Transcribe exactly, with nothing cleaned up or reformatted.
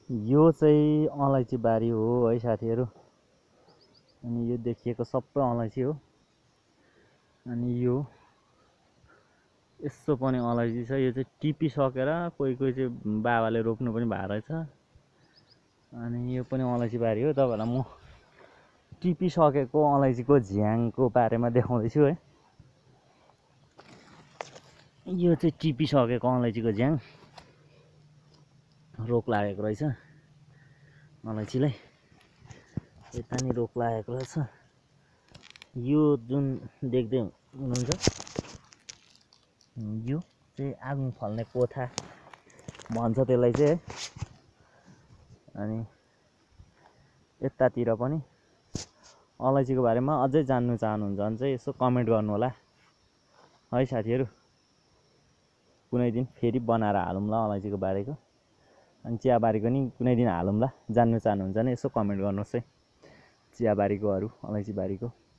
यो चाहिँ अलैँची बारी हो है साथीहरू। अनि यो देखिएको सबै अलैँची हो। अनि यो यसो पनि अलैँची छ। यो चाहिँ टिपिसकेर कोही कोही चाहिँ बाबाले रोप्नु पनि भएको रहेछ। अनि यो पनि अलैँची बारी हो। तपाईँहरूलाई म टिपिसकेको अलैँचीको झ्याङको बारेमा देखाउँदैछु है। यो चाहिँ टिपिसकेको अलैँचीको झ्याङ। रोग लागेको रहेछ अलैँचीलाई। यता नि रोग लागेको रहेछ। यो जुन देख्दै हुनुहुन्छ यो चाहिँ आगो फल्ने कोठा भन्छ त्यसलाई चाहिँ है। अनि यतातिर पनि अलैँचीको बारेमा अझै जान्नु चाहनुहुन्छ भने चाहिँ यसो कमेन्ट गर्नु होला है साथीहरू। कुनै दिन फेरि बनाएर हालौँला अलैँचीको बारेको। अनि चियाबारीको नि कुनै दिन हालौँला। जान्नु चाहनुहुन्छ भने यसो कमेन्ट गर्नुहोस् है चियाबारीकोहरू अलैँची बारीको।